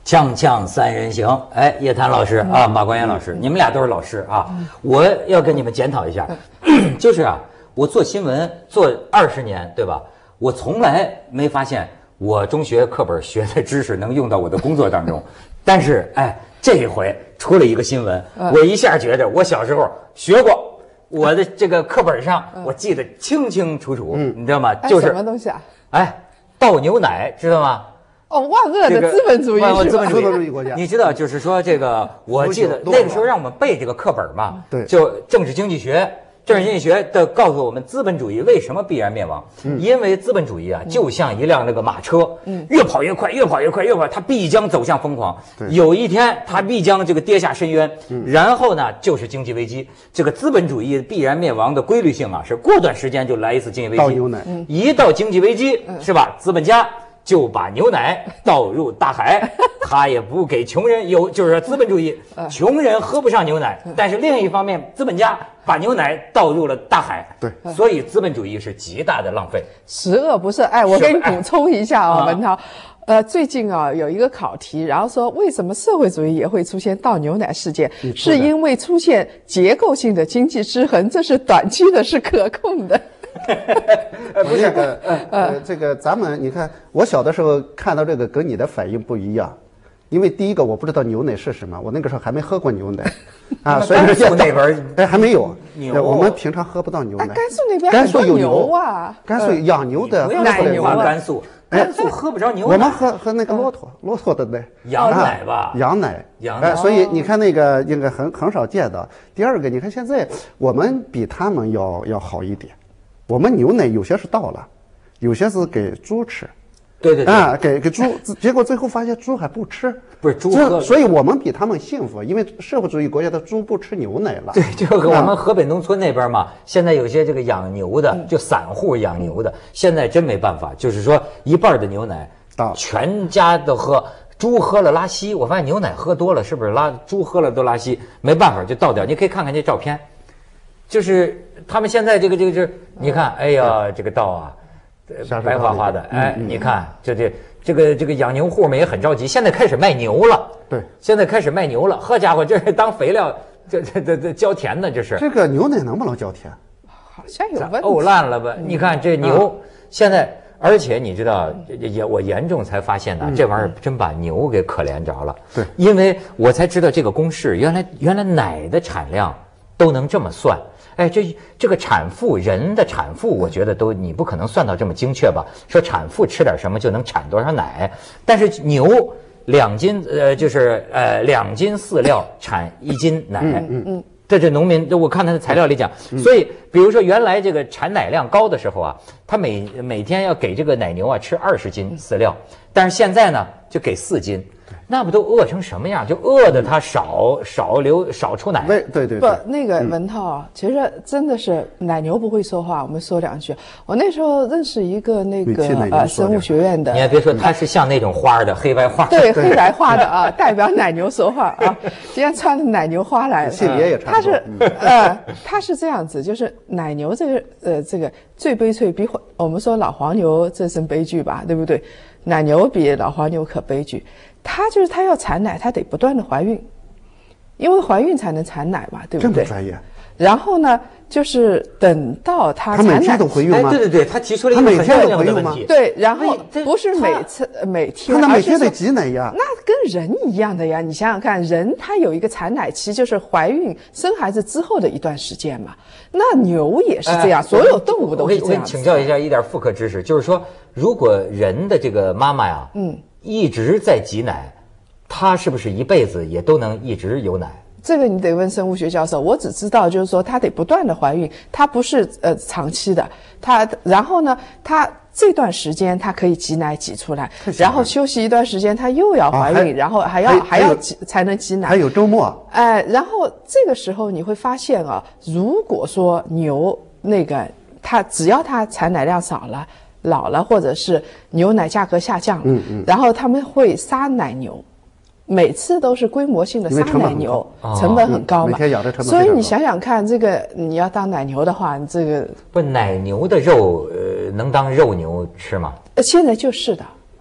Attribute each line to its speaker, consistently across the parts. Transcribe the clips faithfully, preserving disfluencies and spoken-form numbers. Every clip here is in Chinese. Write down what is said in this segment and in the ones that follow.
Speaker 1: 锵锵三人行，哎，叶檀老师啊，马光远老师，你们俩都是老师啊，我要跟你们检讨一下，就是啊，我做新闻做二十年，对吧？我从来没发现我中学课本学的知识能用到我的工作当中，但是哎，这一回出了一个新闻，我一下觉得我小时候学过，我的这个课本上我记得清清楚楚，你知道吗？就是
Speaker 2: 什么东西啊？
Speaker 1: 哎，倒牛奶，知道吗？
Speaker 2: 哦，万恶的资本主义，
Speaker 1: 万恶资本主
Speaker 3: 义国家。
Speaker 1: 你知道，就是说这个，我记得那个时候让我们背这个课本嘛，
Speaker 3: 对，
Speaker 1: 就政治经济学，政治经济学的告诉我们，资本主义为什么必然灭亡？因为资本主义啊，就像一辆那个马车，越跑越快，越跑越快，越跑，它必将走向疯狂。有一天，它必将这个跌下深渊。然后呢，就是经济危机。这个资本主义必然灭亡的规律性啊，是过段时间就来一次经济危机。
Speaker 3: 倒牛奶，
Speaker 1: 一到经济危机，是吧？资本家就把牛奶倒入大海，他也不给穷人有，就是说资本主义，穷人喝不上牛奶，但是另一方面，资本家把牛奶倒入了大海，
Speaker 3: 对，
Speaker 1: 所以资本主义是极大的浪费。
Speaker 2: 十恶不赦。哎，我给你补充一下啊，文涛，呃，最近啊有一个考题，然后说为什么社会主义也会出现倒牛奶事件，是因为出现结构性的经济失衡，这是短期的，是可控的。
Speaker 3: 不是这个呃，这个咱们你看，我小的时候看到这个跟你的反应不一样，因为第一个我不知道牛奶是什么，我那个时候还没喝过牛奶，啊，所以说
Speaker 1: 那边
Speaker 3: 哎还没有，
Speaker 1: 牛
Speaker 3: 我们平常喝不到牛奶。
Speaker 2: 甘肃那边
Speaker 3: 甘肃有
Speaker 2: 牛啊，
Speaker 3: 甘肃养牛的
Speaker 2: 奶牛啊，
Speaker 1: 甘肃甘肃喝不着牛奶，
Speaker 3: 我们喝喝那个骆驼骆驼的奶，
Speaker 1: 羊奶吧，
Speaker 3: 羊奶，
Speaker 1: 羊奶，
Speaker 3: 所以你看那个应该很很少见到。第二个，你看现在我们比他们要要好一点。我们牛奶有些是倒了，有些是给猪吃，
Speaker 1: 对对对，
Speaker 3: 啊，给给猪，结果最后发现猪还不吃，
Speaker 1: 不是猪喝，
Speaker 3: 所以我们比他们幸福，因为社会主义国家的猪不吃牛奶了。
Speaker 1: 对，就和我们河北农村那边嘛，现在有些这个养牛的，就散户养牛的，现在真没办法，就是说一半的牛奶全家都喝。猪喝了拉稀，我发现牛奶喝多了是不是拉猪喝了都拉稀？没办法就倒掉。你可以看看这照片。就是他们现在这个这个就是你看，哎呀，这个稻啊，白花花的，哎，你看这这这个这个养牛户们也很着急，现在开始卖牛了，
Speaker 3: 对，
Speaker 1: 现在开始卖牛了，好家伙，这是当肥料，这这这这浇田呢，这是。
Speaker 3: 这个牛奶能不能浇田？
Speaker 2: 好像有问题。
Speaker 1: 沤烂了吧？你看这牛现在，而且你知道，也我严重才发现呢，这玩意儿真把牛给可怜着了。
Speaker 3: 对，
Speaker 1: 因为我才知道这个公式，原来原来奶的产量都能这么算。哎，这这个产妇人的产妇，我觉得都你不可能算到这么精确吧？说产妇吃点什么就能产多少奶，但是牛两斤呃就是呃两斤饲料产一斤奶，嗯嗯嗯，这是农民，我看他的材料里讲，所以比如说原来这个产奶量高的时候啊，他每每天要给这个奶牛啊吃二十斤饲料，但是现在呢就给四斤。那不都饿成什么样？就饿得它少少流少出奶。
Speaker 3: 对对对，
Speaker 2: 不，那个文涛啊，其实真的是奶牛不会说话。我们说两句。我那时候认识一个那个呃生物学院的，
Speaker 1: 你还别说，它是像那种花的黑白花，
Speaker 2: 对黑白花的啊，代表奶牛说话啊。今天穿着奶牛花来，
Speaker 3: 性别也差不多。
Speaker 2: 他是呃，他是这样子，就是奶牛这个呃这个最悲催，比我们说老黄牛这是悲剧吧，对不对？奶牛比老黄牛可悲剧。她就是她要产奶，她得不断的怀孕，因为怀孕才能产奶嘛，对不对？
Speaker 3: 这么专业。
Speaker 2: 然后呢，就是等到她产奶，
Speaker 3: 她每天都怀孕吗？
Speaker 1: 哎，对对对，她提出了一个很重要的问题。
Speaker 2: 对，然后不是每次每天，
Speaker 3: 她那每天得挤奶呀。
Speaker 2: 那跟人一样的呀，你想想看，人她有一个产奶期，就是怀孕生孩子之后的一段时间嘛。那牛也是这样，所有动物都是这样。
Speaker 1: 我请教一下一点妇科知识，就是说，如果人的这个妈妈呀，嗯。一直在挤奶，她是不是一辈子也都能一直有奶？
Speaker 2: 这个你得问生物学教授。我只知道就是说，她得不断的怀孕，她不是呃长期的。她然后呢，她这段时间她可以挤奶挤出来，然后休息一段时间，她又要怀孕，啊、然后还要还要挤才能挤奶。
Speaker 3: 还有周末。
Speaker 2: 哎、呃，然后这个时候你会发现啊，如果说牛那个它只要它产奶量少了。老了，或者是牛奶价格下降了，嗯嗯，然后他们会杀奶牛，每次都是规模性的杀奶牛，成本很高嘛，
Speaker 3: 每天养的成本
Speaker 2: 所以你想想看，这个你要当奶牛的话，你这个
Speaker 1: 不奶牛的肉，呃，能当肉牛吃吗？
Speaker 2: 现在就是的。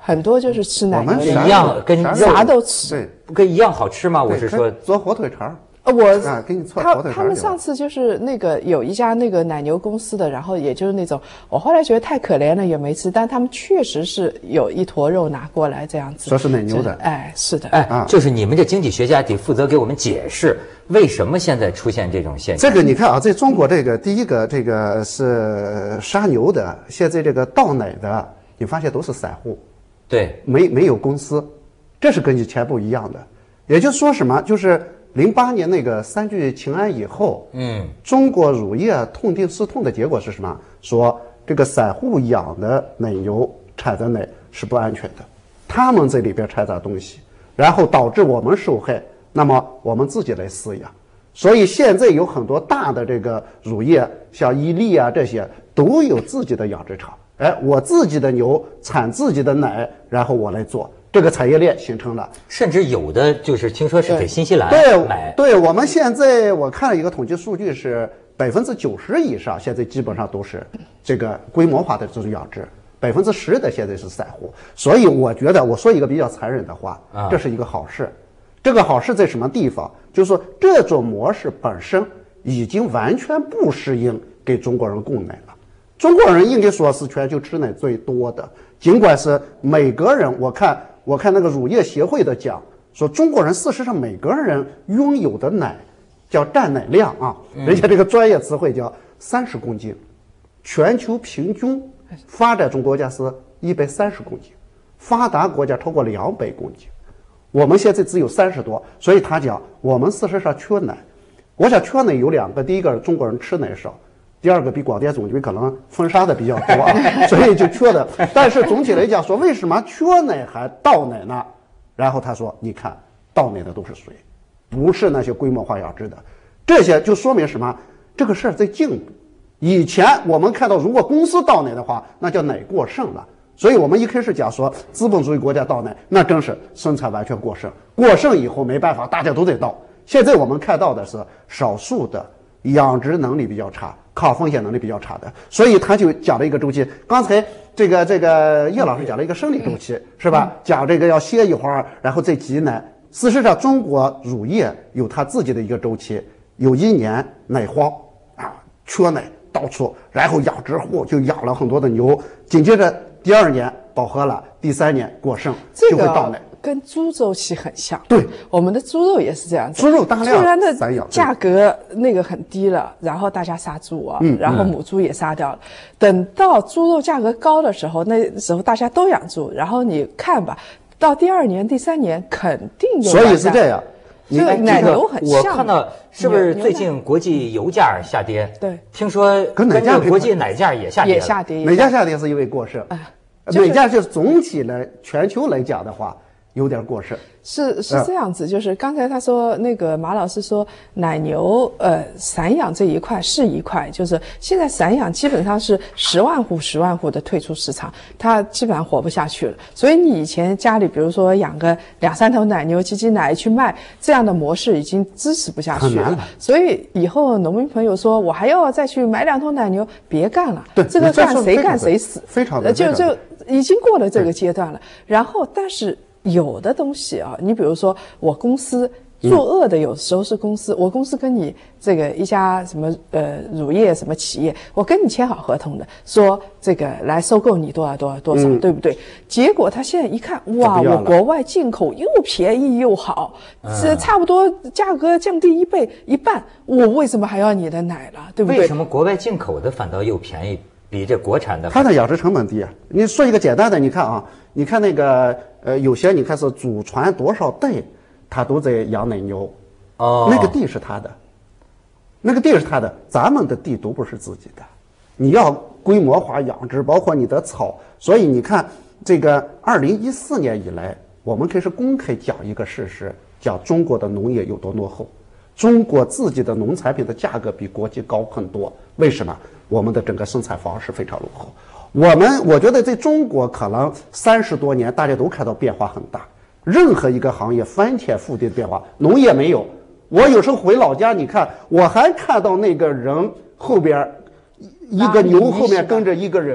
Speaker 2: 很多就是吃奶牛
Speaker 1: 一样，跟
Speaker 2: 啥都吃，
Speaker 3: 对，
Speaker 1: 跟一样好吃吗？我是说
Speaker 3: 做火腿肠。
Speaker 2: 呃，我
Speaker 3: 啊，给你做
Speaker 2: 他他们上次就是那个有一家那个奶牛公司的，然后也就是那种，我后来觉得太可怜了也没吃，但他们确实是有一坨肉拿过来这样子，
Speaker 3: 说是奶牛的，
Speaker 2: 哎，是的，
Speaker 1: 哎，啊、就是你们这经济学家得负责给我们解释为什么现在出现这种现象。
Speaker 3: 这个你看啊，在中国这个第一个这个是杀牛的，现在这个倒奶的，你发现都是散户，
Speaker 1: 对，
Speaker 3: 没没有公司，这是跟以前不一样的。也就是说什么，就是零八年那个三聚氰胺以后，
Speaker 1: 嗯，
Speaker 3: 中国乳业痛定思痛的结果是什么？说这个散户养的奶牛产的奶是不安全的，他们在里边掺杂东西，然后导致我们受害，那么我们自己来饲养。所以现在有很多大的这个乳业，像伊利啊这些都有自己的养殖场，哎，我自己的牛产自己的奶，然后我来做。这个产业链形成了，
Speaker 1: 甚至有的就是听说是给新西兰买。
Speaker 3: 对，对我们现在我看了一个统计数据是百分之九十以上，现在基本上都是这个规模化的这种养殖，百分之十的现在是散户。所以我觉得我说一个比较残忍的话，这是一个好事。这个好事在什么地方？就是说这种模式本身已经完全不适应给中国人供奶了。中国人应该说是全球吃奶最多的，尽管是每个人我看。我看那个乳业协会的讲说，中国人事实上每个人拥有的奶叫占奶量啊，人家这个专业词汇叫三十公斤，全球平均发展中国家是一百三十公斤，发达国家超过两百公斤，我们现在只有三十多，所以他讲我们事实上缺奶。我想缺奶有两个，第一个中国人吃奶少。第二个比广电总局可能封杀的比较多，所以就缺的。但是总体来讲说，为什么缺奶还倒奶呢？然后他说，你看倒奶的都是谁？不是那些规模化养殖的，这些就说明什么？这个事儿在进步。以前我们看到，如果公司倒奶的话，那叫奶过剩了。所以我们一开始讲说，资本主义国家倒奶，那真是生产完全过剩。过剩以后没办法，大家都在倒。现在我们看到的是少数的养殖能力比较差。抗风险能力比较差的，所以他就讲了一个周期。刚才这个这个叶老师讲了一个生理周期，是吧？讲这个要歇一会儿，然后再挤奶。事实上，中国乳业有它自己的一个周期，有一年奶荒啊，缺奶到处，然后养殖户就养了很多的牛，紧接着第二年饱和了，第三年过剩，就会倒奶。
Speaker 2: 跟猪周期很像，
Speaker 3: 对，
Speaker 2: 我们的猪肉也是这样子。
Speaker 3: 猪肉大量，
Speaker 2: 突然的价格那个很低了，然后大家杀猪啊，嗯、然后母猪也杀掉了。嗯、等到猪肉价格高的时候，那时候大家都养猪，然后你看吧，到第二年、第三年肯定有。
Speaker 3: 所以是这样，
Speaker 2: 这个奶牛很像。
Speaker 1: 我看到是不是最近国际油价下跌？
Speaker 2: 对，
Speaker 1: 听说跟
Speaker 3: 奶价
Speaker 1: 国际奶价也下跌，
Speaker 2: 也下跌。
Speaker 3: 奶价下跌是因为过剩，哎，奶价就是总体来全球来讲的话。有点过剩，
Speaker 2: 是是这样子，就是刚才他说那个马老师说奶牛呃散养这一块是一块，就是现在散养基本上是十万户十万户的退出市场，它基本上活不下去了。所以你以前家里比如说养个两三头奶牛挤挤奶去卖，这样的模式已经支持不下去了。所以以后农民朋友说我还要再去买两头奶牛，别干了，
Speaker 3: 对，
Speaker 2: 这个干谁干谁死，
Speaker 3: 非常的
Speaker 2: 就就已经过了这个阶段了。然后但是。有的东西啊，你比如说我公司作恶的，有时候是公司，嗯、我公司跟你这个一家什么呃乳业什么企业，我跟你签好合同的，说这个来收购你多少多少多少，嗯、对不对？结果他现在一看，哇，我国外进口又便宜又好，这差不多价格降低一倍一半，我为什么还要你的奶了？对不对？
Speaker 1: 为什么国外进口的反倒又便宜？比这国产的，
Speaker 3: 它的养殖成本低啊。你说一个简单的，你看啊，你看那个呃，有些你看是祖传多少代，他都在养奶牛，
Speaker 1: 哦，
Speaker 3: 那个地是他的，那个地是他的，咱们的地都不是自己的，你要规模化养殖，包括你的草，所以你看这个二零一四年以来，我们开始公开讲一个事实，讲中国的农业有多落后，中国自己的农产品的价格比国际高很多，为什么？我们的整个生产方式非常落后。我们我觉得在中国可能三十多年，大家都看到变化很大，任何一个行业翻天覆地的变化，农业没有。我有时候回老家，你看我还看到那个人后边一个牛后面跟着一个人，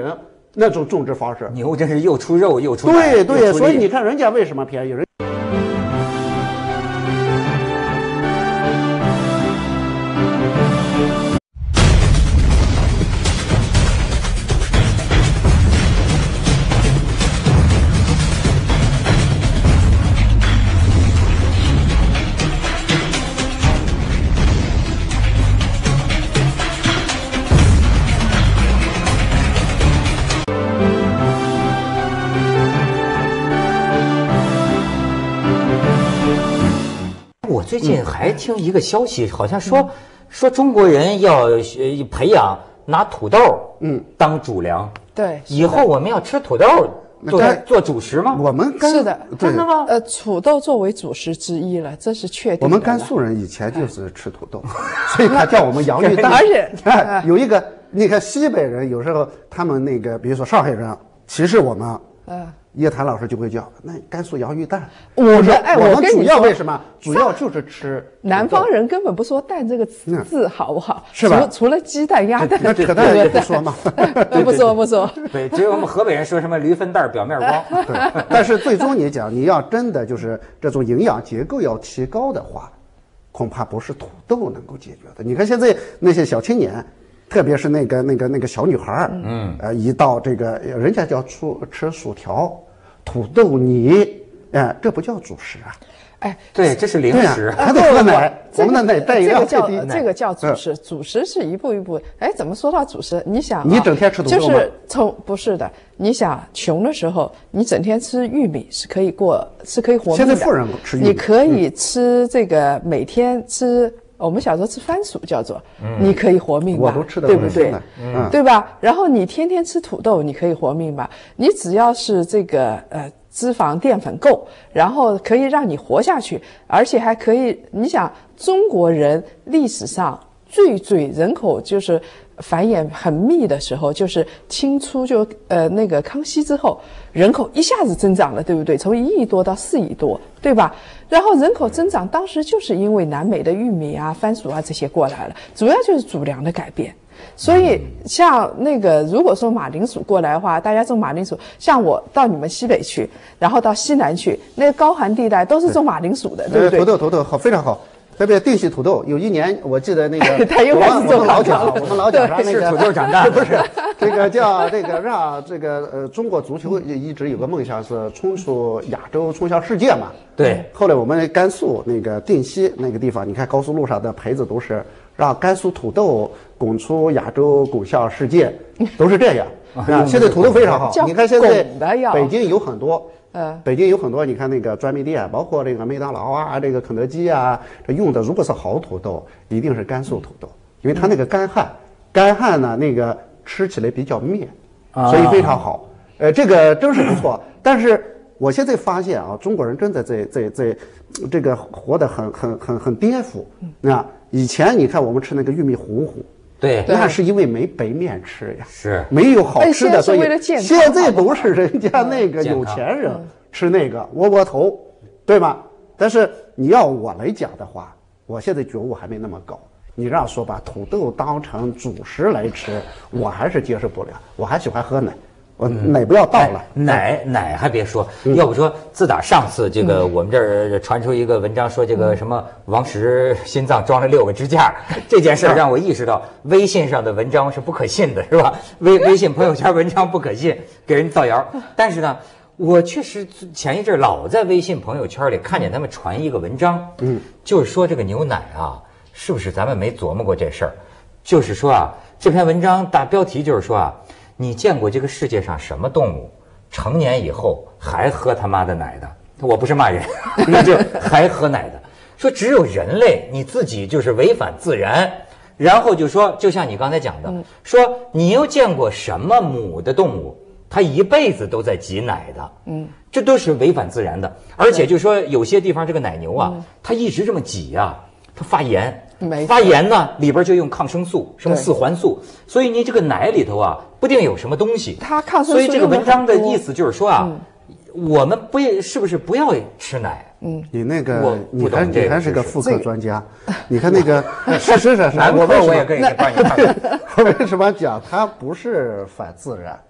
Speaker 3: 那种种植方式。
Speaker 1: 牛真是又出肉又出奶。
Speaker 3: 对对，所以你
Speaker 1: 你
Speaker 3: 看人家为什么便宜？人
Speaker 1: 我最近还听一个消息，好像说说中国人要呃培养拿土豆嗯当主粮，
Speaker 2: 对，
Speaker 1: 以后我们要吃土豆做做主食吗？
Speaker 3: 我们甘
Speaker 2: 是的，
Speaker 1: 真的吗？
Speaker 2: 呃，土豆作为主食之一了，这是确定的。
Speaker 3: 我们甘肃人以前就是吃土豆，所以他叫我们洋芋蛋。
Speaker 2: 而且
Speaker 3: 哎，有一个，你看西北人有时候他们那个，比如说上海人歧视我们，嗯。叶檀老师就会叫那甘肃洋芋蛋。
Speaker 2: 我们哎，
Speaker 3: 我们主
Speaker 2: 我跟你说，
Speaker 3: 要为什么？主要就是吃。
Speaker 2: 南方人根本不说蛋这个字，好不好？
Speaker 3: 是吧？
Speaker 2: 除除了鸡蛋、鸭蛋，
Speaker 3: 那扯淡也不说嘛。
Speaker 2: 不说不说。
Speaker 1: 对，只有我们河北人说什么驴粪蛋表面光。
Speaker 3: 对，但是最终你讲，你要真的就是这种营养结构要提高的话，恐怕不是土豆能够解决的。你看现在那些小青年。特别是那个那个那个小女孩儿，嗯，呃，一到这个人家叫出吃薯条、土豆泥，哎，这不叫主食啊。
Speaker 2: 哎，
Speaker 1: 对，这是零食，
Speaker 3: 还得喝奶。我们的奶带
Speaker 2: 这个叫
Speaker 3: 低
Speaker 2: 这个叫主食，主食是一步一步。哎，怎么说到主食？你想，
Speaker 3: 你整天吃土豆吗？
Speaker 2: 就是从不是的，你想穷的时候，你整天吃玉米是可以过，是可以活命的。
Speaker 3: 现在富人吃玉米，
Speaker 2: 你可以吃这个，每天吃。我们小时候吃番薯叫做，你可以活命吧？
Speaker 3: 我都吃的
Speaker 2: 对不对？
Speaker 3: 嗯，
Speaker 2: 对吧？然后你天天吃土豆，你可以活命吧？你只要是这个呃脂肪淀粉够，然后可以让你活下去，而且还可以，你想中国人历史上最最人口就是繁衍很密的时候，就是清初就呃那个康熙之后，人口一下子增长了，对不对？从一亿多到四亿多，对吧？然后人口增长，当时就是因为南美的玉米啊、番薯啊这些过来了，主要就是主粮的改变。所以像那个，如果说马铃薯过来的话，大家种马铃薯，像我到你们西北去，然后到西南去，那个高寒地带都是种马铃薯的，对不对？
Speaker 3: 土豆土豆好，非常好。特别定西土豆，有一年我记得那个
Speaker 2: 他又开始做
Speaker 3: 老蒋，我们老蒋上那个
Speaker 1: 土豆长大，
Speaker 3: 不是这个叫这个让这个呃中国足球一直有个梦想是冲出亚洲，冲向世界嘛。
Speaker 1: 对。
Speaker 3: 后来我们甘肃那个定西那个地方，你看高速路上的牌子都是让甘肃土豆拱出亚洲，拱向世界，都是这样。啊，现在土豆非常好，你看现在北京有很多。呃，北京有很多，你看那个专卖店，包括这个麦当劳啊，这个肯德基啊，这用的如果是好土豆，一定是甘肃土豆，因为它那个干旱，干旱呢那个吃起来比较面，所以非常好。呃，这个真是不错。但是我现在发现啊，中国人真的在在在，这个活得很很很很颠覆。那以前你看我们吃那个玉米糊糊。
Speaker 1: 对，
Speaker 3: 那是因为没白面吃呀，
Speaker 1: 是
Speaker 3: 没有好吃的，所以
Speaker 2: 现
Speaker 3: 在都是人家那个有钱人吃那个窝窝头，对吗？但是你要我来讲的话，我现在觉悟还没那么高。你让说把土豆当成主食来吃，我还是接受不了。我还喜欢喝奶。我奶不要倒了，
Speaker 1: 嗯、奶奶还别说，嗯、要不说自打上次这个、嗯、我们这儿传出一个文章说这个什么王石心脏装了六个支架，嗯、这件事让我意识到微信上的文章是不可信的，是吧？微微信朋友圈文章不可信，给人造谣。但是呢，我确实前一阵老在微信朋友圈里看见他们传一个文章，嗯，就是说这个牛奶啊，是不是咱们没琢磨过这事儿？就是说啊，这篇文章大标题就是说啊。你见过这个世界上什么动物成年以后还喝他妈的奶的？我不是骂人，那就还喝奶的。说只有人类你自己就是违反自然，然后就说，就像你刚才讲的，说你又见过什么母的动物，它一辈子都在挤奶的？嗯，这都是违反自然的。而且就说有些地方这个奶牛啊，它一直这么挤啊，它发炎。发炎呢，里边就用抗生素，什么四环素，所以你这个奶里头啊，不定有什么东西。
Speaker 2: 它抗生素。
Speaker 1: 所以这个文章的意思就是说啊，嗯、我们不是不是不要吃奶？
Speaker 3: 嗯，你那个你还你还是个妇科专家，你看那个事实上是，
Speaker 1: 我为我也可以帮你看。
Speaker 3: 我为什么讲它不是反自然？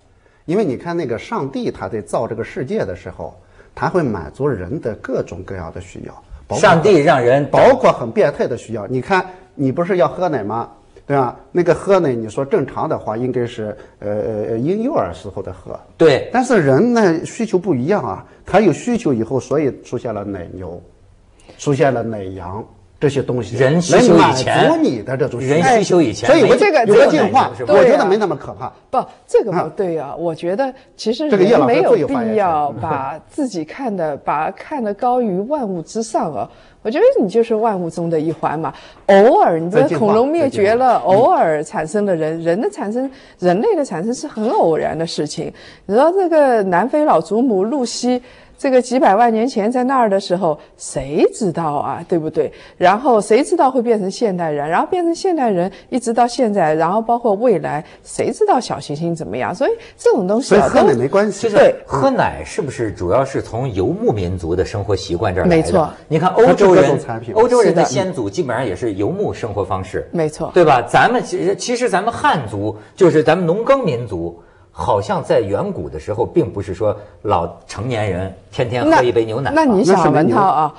Speaker 3: 因为你看那个上帝他在造这个世界的时候，他会满足人的各种各样的需要。
Speaker 1: 上帝让人
Speaker 3: 包括很变态的需要。你看，你不是要喝奶吗？对吧？那个喝奶，你说正常的话应该是呃呃婴幼儿时候的喝。
Speaker 1: 对。
Speaker 3: 但是人呢需求不一样啊，他有需求以后，所以出现了奶牛，出现了奶羊。这些东西，
Speaker 1: 人需求以前，
Speaker 3: 满足你的这种
Speaker 1: 人需求以前，
Speaker 3: 所以我
Speaker 2: 这个
Speaker 3: 有个进化，我觉得没那么可怕。
Speaker 2: 不，这个不对啊！我觉得其实
Speaker 3: 人
Speaker 2: 没有必要把自己看的把看得高于万物之上啊。我觉得你就是万物中的一环嘛。偶尔，你这恐龙灭绝了，偶尔产生了人，人的产生，人类的产生是很偶然的事情。你知道这个南非老祖母露西。这个几百万年前在那儿的时候，谁知道啊，对不对？然后谁知道会变成现代人，然后变成现代人，一直到现在，然后包括未来，谁知道小行星怎么样？所以这种东西
Speaker 3: 啊，和奶没关系。
Speaker 1: 对，喝奶是不是主要是从游牧民族的生活习惯这儿来的？
Speaker 2: 没错。
Speaker 1: 你看欧洲人，欧洲人的先祖基本上也是游牧生活方式，
Speaker 2: 没错，
Speaker 1: 对吧？咱们其实其实咱们汉族就是咱们农耕民族。好像在远古的时候，并不是说老成年人天天喝一杯牛奶。
Speaker 2: 那, 那你想文涛啊，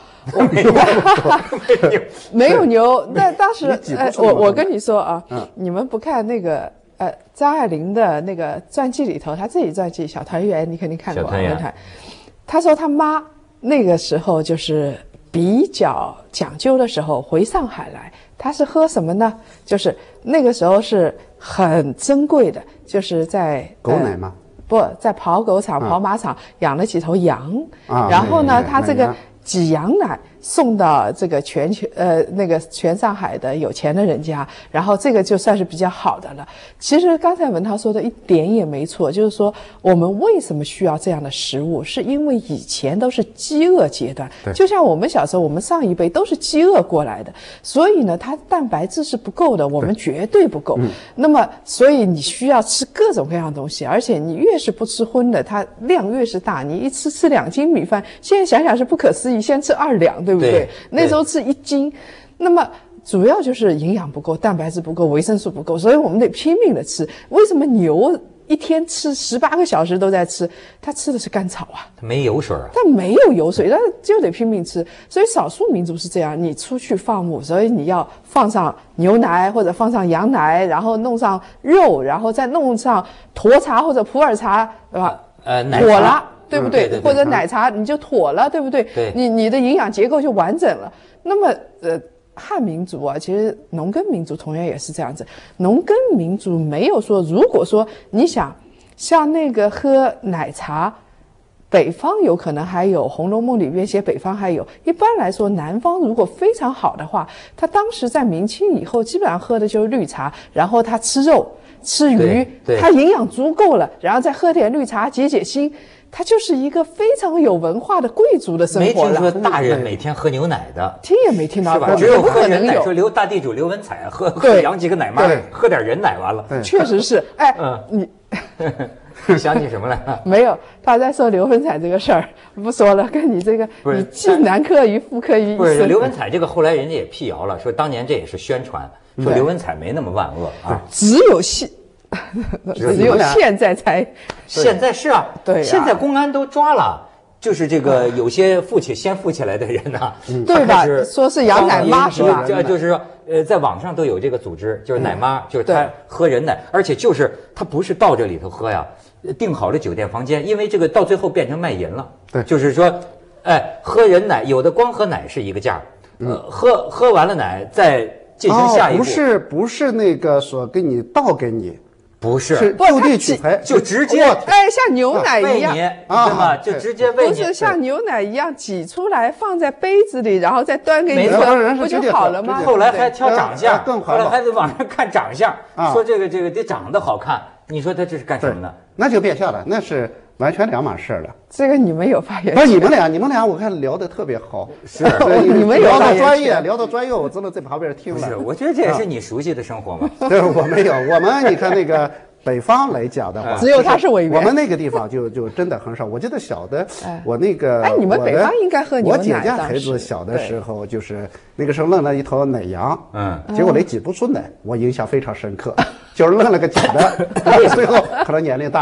Speaker 2: 没有牛。那当时，呃，我我跟你说啊，嗯、你们不看那个呃张爱玲的那个传记里头，她自己传记《小团圆》，你肯定看过。小团圆。她说她妈那个时候就是比较讲究的时候回上海来，她是喝什么呢？就是那个时候是很珍贵的。就是在
Speaker 3: 狗奶吗？
Speaker 2: 呃、不在跑狗场、跑马场、啊、养了几头羊，
Speaker 3: 啊、
Speaker 2: 然后呢，他这个挤羊奶送到这个全球呃那个全上海的有钱的人家，然后这个就算是比较好的了。其实刚才文涛说的一点也没错，就是说我们为什么需要这样的食物，是因为以前都是饥饿阶段，就像我们小时候，我们上一辈都是饥饿过来的，所以呢，它蛋白质是不够的，我们绝对不够。嗯、那么，所以你需要吃各种各样的东西，而且你越是不吃荤的，它量越是大。你一吃吃两斤米饭，现在想想是不可思议，先吃二两，对不对？对那时候吃一斤，那么主要就是营养不够，蛋白质不够，维生素不够，所以我们得拼命的吃。为什么牛一天吃十八个小时都在吃？它吃的是甘草啊，
Speaker 1: 它没油水啊，
Speaker 2: 它没有油水，它就得拼命吃。所以少数民族是这样，你出去放牧，所以你要放上牛奶或者放上羊奶，然后弄上肉，然后再弄上沱茶或者普洱茶，对吧？
Speaker 1: 呃，奶
Speaker 2: 茶了。对不对？
Speaker 1: 嗯、对对对
Speaker 2: 或者奶茶你就妥了，对不对？
Speaker 1: 对，
Speaker 2: 你你的营养结构就完整了。那么，呃，汉民族啊，其实农耕民族同样也是这样子。农耕民族没有说，如果说你想像那个喝奶茶，北方有可能还有《红楼梦》里面写北方还有。一般来说，南方如果非常好的话，他当时在明清以后，基本上喝的就是绿茶，然后他吃肉、吃鱼，他营养足够了，然后再喝点绿茶解解心。他就是一个非常有文化的贵族的生活了。
Speaker 1: 没听说大人每天喝牛奶的，
Speaker 2: 听也没听到过，
Speaker 1: 只有
Speaker 2: 喝人奶。
Speaker 1: 说刘大地主刘文彩喝喝养几个奶妈，喝点人奶完了。
Speaker 2: 确实是，哎，
Speaker 1: 嗯、
Speaker 2: 你
Speaker 1: 你想起什么来？
Speaker 2: 没有，他在说刘文彩这个事儿，不说了。跟你这个，你既南柯于妇柯于一身。
Speaker 1: 不是刘文彩这个，后来人家也辟谣了，说当年这也是宣传，说刘文彩没那么万恶啊，
Speaker 2: 只有戏。只有现在才，
Speaker 1: 现在是啊，
Speaker 2: 对，
Speaker 1: 现在公安都抓了，就是这个有些富起先富起来的人呐，
Speaker 2: 对吧？说是养奶妈是吧？
Speaker 1: 就是说，呃，在网上都有这个组织，就是奶妈，就是他喝人奶，而且就是他不是到这里头喝呀，订好了酒店房间，因为这个到最后变成卖淫了，
Speaker 3: 对，
Speaker 1: 就是说，哎，喝人奶，有的光喝奶是一个价，呃，喝喝完了奶再进行下一步，
Speaker 3: 不是不是那个说给你倒给你。
Speaker 1: 不是，
Speaker 3: 是就地取材，
Speaker 1: 就直接
Speaker 2: 哎，像牛奶一样，
Speaker 1: 对吧？就直接喂你，
Speaker 2: 不是像牛奶一样挤出来放在杯子里，然后再端给你喝，不就好了吗？
Speaker 1: 后来还挑长相，
Speaker 3: 更好
Speaker 1: 后来还得网上看长相，说这个这个得长得好看。你说他这是干什么呢？
Speaker 3: 那就变相了，那是完全两码事了。
Speaker 2: 这个你们有发言？
Speaker 3: 不是你们俩，你们俩我看聊得特别好，
Speaker 1: 是
Speaker 3: 你们聊到专业，聊到专业，我真的在旁边听了。
Speaker 1: 是，我觉得这也是你熟悉的生活嘛。
Speaker 3: 对，我没有，我们你看那个。北方来讲的话，
Speaker 2: 只有他是委员。
Speaker 3: 我们那个地方就就真的很少。我记得小的，我那个，
Speaker 2: 哎，你们北方应该喝牛奶。
Speaker 3: 我姐家孩子小的时候，就是那个时候弄了一头奶羊，
Speaker 1: 嗯，
Speaker 3: 结果那挤不出奶，我印象非常深刻，就是弄了个假的，最后可能年龄大了。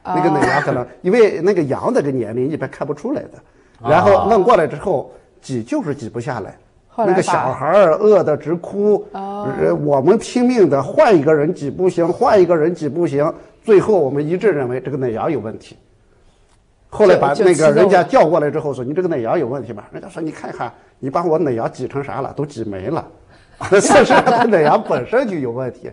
Speaker 3: 那个奶牙可能因为那个羊的这个年龄一般看不出来的，然后弄过来之后挤就是挤不下来。那个小孩儿饿得直哭，哦、我们拼命的换一个人挤不行，换一个人挤不行，最后我们一致认为这个奶羊有问题。后来把那个人家叫过来之后说：“你这个奶羊有问题吧？”人家说：“你看看，你把我奶羊挤成啥了？都挤没了。”事实上，奶羊本身就有问题。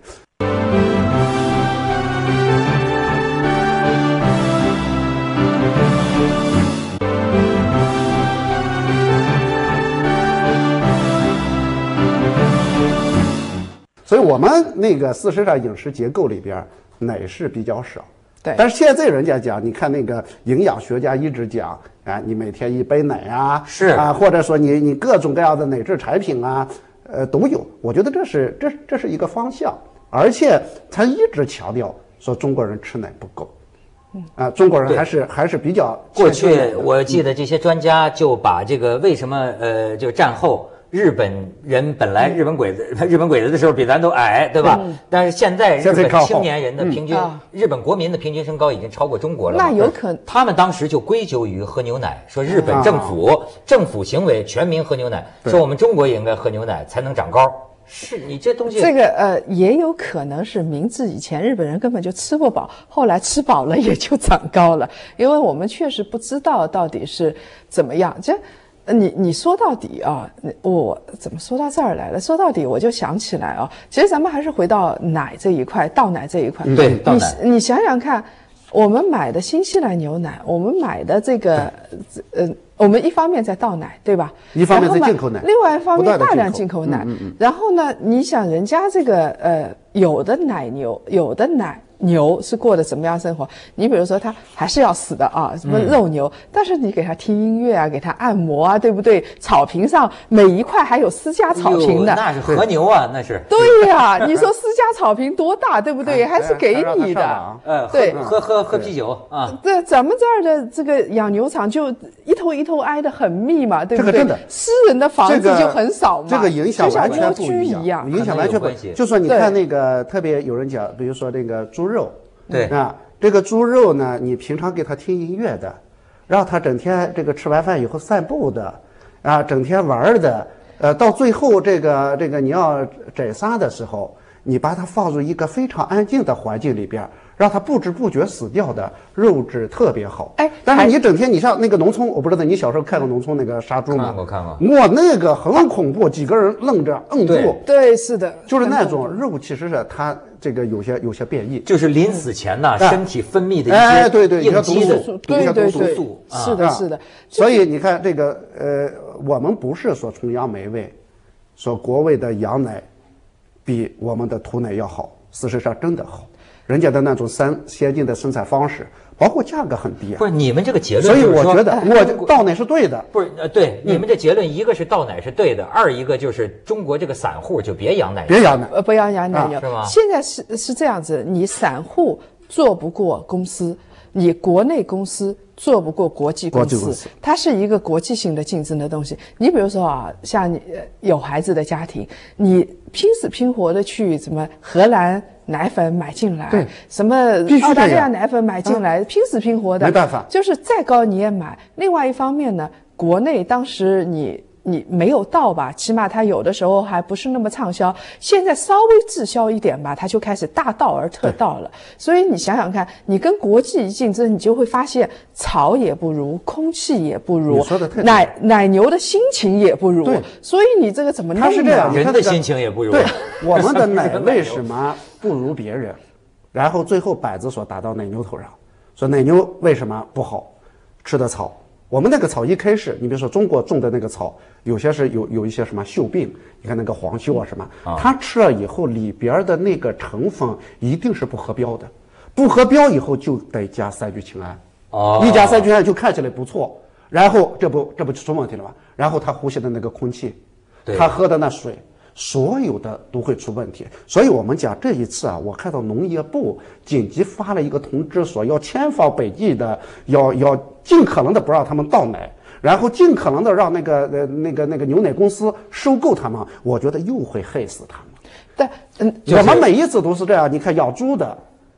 Speaker 3: 所以我们那个事实上饮食结构里边奶是比较少，
Speaker 2: 对。
Speaker 3: 但是现在人家讲，你看那个营养学家一直讲，啊，你每天一杯奶啊，
Speaker 1: 是
Speaker 3: 啊，或者说你你各种各样的奶制产品啊，呃，都有。我觉得这是这这是一个方向，而且他一直强调说中国人吃奶不够，嗯啊，中国人还是还是比较
Speaker 1: 过去我记得这些专家就把这个为什么呃就战后。日本人本来日本鬼子，日本鬼子的时候比咱都矮，对吧？嗯、但是现在日本青年人的平均，嗯、日本国民的平均身高已经超过中国了。
Speaker 2: 那有可能，
Speaker 1: 他们当时就归咎于喝牛奶，说日本政府、啊、政府行为全民喝牛奶，说我们中国也应该喝牛奶才能长高。是你这东西，
Speaker 2: 这个呃也有可能是明治以前日本人根本就吃不饱，后来吃饱了也就长高了，因为我们确实不知道到底是怎么样。这。你你说到底啊，我怎么说到这儿来了？说到底，我就想起来啊，其实咱们还是回到奶这一块，倒奶这一块。
Speaker 1: 对，倒奶。
Speaker 2: 你你想想看，我们买的新西兰牛奶，我们买的这个，呃，我们一方面在倒奶，对吧？
Speaker 3: 一方面在进口奶，
Speaker 2: 另外一方面大量进口奶。
Speaker 3: 嗯嗯、
Speaker 2: 然后呢，你想人家这个呃，有的奶牛，有的奶。牛是过的怎么样生活？你比如说，它还是要死的啊，什么肉牛，嗯、但是你给它听音乐啊，给它按摩啊，对不对？草坪上每一块还有私家草坪的，
Speaker 1: 那是和牛啊，那是。
Speaker 2: 对呀、啊，你说私家草坪多大，对不对？还是给你的。
Speaker 1: 呃，
Speaker 2: 对，
Speaker 1: 喝喝喝啤酒啊。
Speaker 2: 对，咱们这儿的这个养牛场就一头一头挨得很密嘛，对不对？
Speaker 3: 这个真的，
Speaker 2: 私人的房子就很少嘛。
Speaker 3: 这个影响完全不
Speaker 2: 一样，
Speaker 3: 影响完全不一样。就说你看那个，特别有人讲，比如说那个猪肉。
Speaker 1: 对
Speaker 3: 啊，这个猪肉呢，你平常给它听音乐的，让它整天这个吃完饭以后散步的，啊，整天玩的，呃，到最后这个这个你要宰杀的时候，你把它放入一个非常安静的环境里边，让它不知不觉死掉的肉质特别好。
Speaker 2: 哎，
Speaker 3: 但是你整天你像那个农村，我不知道你小时候看过农村那个杀猪吗？
Speaker 1: 看过看过。
Speaker 3: 哇，那个很恐怖，几个人愣着摁住。
Speaker 2: 对，是的，
Speaker 3: 就是那种肉，其实是它这个有些有些变异，
Speaker 1: 就是临死前呢，
Speaker 3: 嗯、
Speaker 1: 身体分泌的一些
Speaker 3: 哎，对对，
Speaker 1: 应激的
Speaker 2: 对对对，
Speaker 1: 毒素，
Speaker 2: 是的，是的。
Speaker 3: 所以你看这个呃，我们不是说崇洋媚外，说国外的羊奶比我们的土奶要好，事实上真的好。人家的那种三先进的生产方式，包括价格很低啊。
Speaker 1: 不是你们这个结论，
Speaker 3: 所以我觉得我倒奶是对的。
Speaker 1: 不是呃，对、嗯、你们这结论，一个是倒奶是对的，二一个就是中国这个散户就别养奶，
Speaker 3: 别养奶，
Speaker 2: 呃，不要养奶牛、
Speaker 1: 啊，是吗？
Speaker 2: 现在是是这样子，你散户做不过公司，你国内公司做不过国际公司，
Speaker 3: 国际公司
Speaker 2: 它是一个国际性的竞争的东西。你比如说啊，像你有孩子的家庭，你拼死拼活的去什么荷兰奶粉买进来，
Speaker 3: 对，
Speaker 2: 什么澳大利亚奶粉买进来，拼死拼活的，
Speaker 3: 没办法，
Speaker 2: 就是再高你也买。另外一方面呢，国内当时你。你没有到吧，起码它有的时候还不是那么畅销，现在稍微滞销一点吧，它就开始大道而特道了。所以你想想看，你跟国际一竞争，你就会发现草也不如，空气也不如，奶奶牛的心情也不如。
Speaker 3: 对，
Speaker 2: 所以你这个怎么弄？
Speaker 3: 它是这样，
Speaker 1: 人的心情也不如。
Speaker 3: 对，我们的奶为什么不如别人？然后最后板子所打到奶牛头上，说奶牛为什么不好？吃的草。我们那个草一开始，你比如说中国种的那个草，有些是有有一些什么锈病，你看那个黄锈啊什么，
Speaker 1: 啊
Speaker 3: 它吃了以后里边的那个成分一定是不合标的，不合标以后就得加三聚氰胺，
Speaker 1: 哦，
Speaker 3: 一加三聚氰胺就看起来不错，然后这不这不就出问题了吗？然后他呼吸的那个空气，他喝的那水。所有的都会出问题，所以我们讲这一次啊，我看到农业部紧急发了一个通知，说要千方百计的，要要尽可能的不让他们倒奶，然后尽可能的让那个呃那个那个牛奶公司收购他们，我觉得又会害死他们。
Speaker 2: 但嗯，
Speaker 3: 我们每一次都是这样，你看养猪的，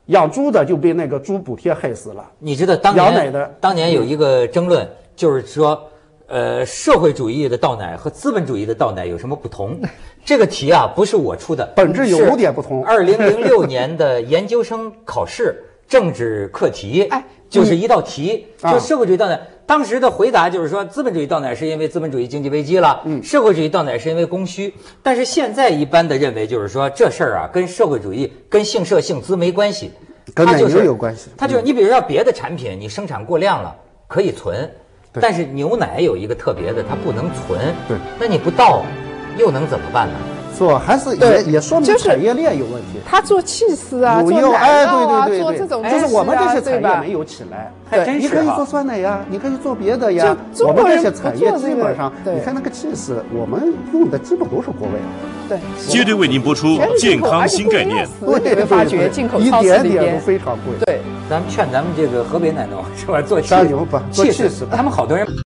Speaker 3: 养猪的就被那个猪补贴害死了。
Speaker 1: 你知道当
Speaker 3: 养奶的
Speaker 1: 年当年有一个争论，就是说，呃，社会主义的倒奶和资本主义的倒奶有什么不同？这个题啊，不是我出的，
Speaker 3: 本质有五点不同。
Speaker 1: 二零零六年的研究生考试政治课题，
Speaker 2: 哎，
Speaker 1: 就是一道题，
Speaker 3: 嗯
Speaker 1: 就社会主义倒奶。当时的回答就是说，资本主义倒奶是因为资本主义经济危机了，嗯，社会主义倒奶是因为供需。但是现在一般的认为就是说，这事儿啊跟社会主义、跟性社性资没关系，
Speaker 3: 跟奶
Speaker 1: 它就是
Speaker 3: 牛有关系。
Speaker 1: 它就是你比如说别的产品你生产过量了可以存，但是牛奶有一个特别的，它不能存。
Speaker 3: 对，
Speaker 1: 那你不倒又能怎么办呢？
Speaker 3: 做还是也也说明产业链有问题。
Speaker 2: 他做气丝啊，
Speaker 3: 乳
Speaker 2: 做奶
Speaker 3: 柚哎，
Speaker 2: 酪啊，
Speaker 3: 对对对对，
Speaker 2: 做这种
Speaker 3: 就是我们这些产
Speaker 2: 对吧
Speaker 3: 业没有起来。
Speaker 1: 还真是哈
Speaker 3: 你可以做酸奶呀，你可以做别的呀。
Speaker 2: 就
Speaker 3: 我们这些
Speaker 2: 中国人不
Speaker 3: 产业
Speaker 2: 做这个
Speaker 3: 基本上，
Speaker 2: 对
Speaker 3: 你看那个气势，我们用的基本都是国外。
Speaker 2: 对，
Speaker 4: 接着为您播出健康新概念。
Speaker 2: 你会发觉进口
Speaker 3: 一
Speaker 2: 超市里边
Speaker 3: 点点都非常贵。
Speaker 2: 对，
Speaker 1: 咱们劝咱们这个河北奶农是吧，做气
Speaker 3: 加油吧，做
Speaker 1: 气
Speaker 3: 气势吧
Speaker 1: 他们好多人。